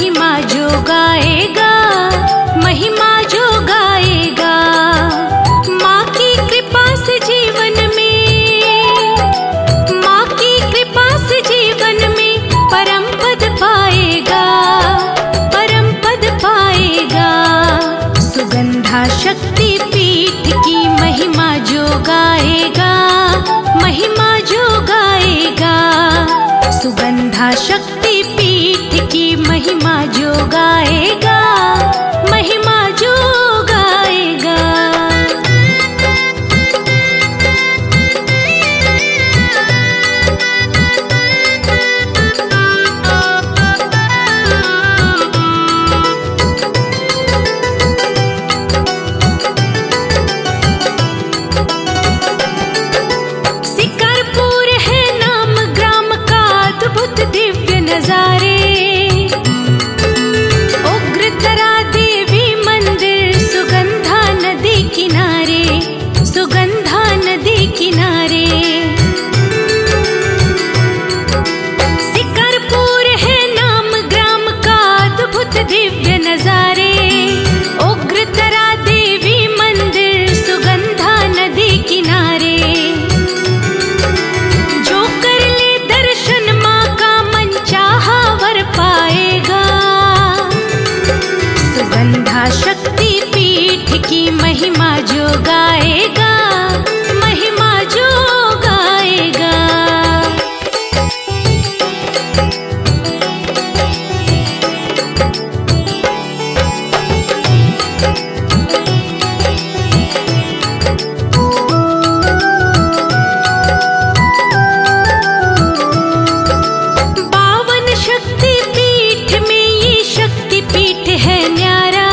महिमा जो गाएगा, महिमा जो गाएगा। माँ की कृपा से जीवन में, माँ की कृपा से जीवन में परम पद पाएगा, परम पद पाएगा। सुगंधा शक्ति पीठ की महिमा जो गाएगा, महिमा जो गाएगा। सुगंधा शक्ति पीठ की महिमा जो गाएगा, महिमा जो गाएगा। सिकरपुर है नाम ग्राम का, अद्भुत दिव्य नजारे। उग्रतारा देवी मंदिर सुगंधा नदी किनारे, सुगंधा नदी किनारे। सिकरपुर है नाम ग्राम का, अद्भुत दिव्य नजारे। उग्रतारा देवी मंदिर सुगंधा नदी किनारे। जो कर ले दर्शन माँ का मन चाहा वर पाएगा। सुगंधा शक्ति पीठ की महिमा जो गाएगा, महिमा जो गाएगा। पावन शक्ति पीठ में ये शक्ति पीठ है न्यारा।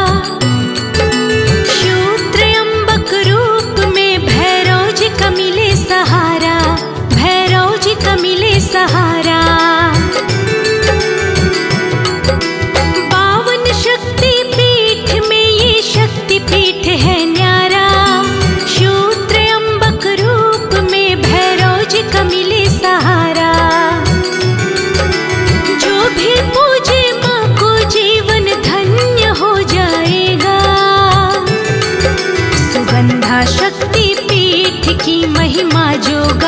शूत्रयंबक रूप में भैरव जी का मिले सहारा, भैरव जी का मिले सहारा। पावन शक्ति पीठ में ये शक्ति पीठ है न्यारा। शूत्रयंबक रूप में भैरव जी का मिले सहारा। जो भी पूजे माँ को जीवन धन्य हो जाएगा। सुगंधा शक्ति पीठ की महिमा जो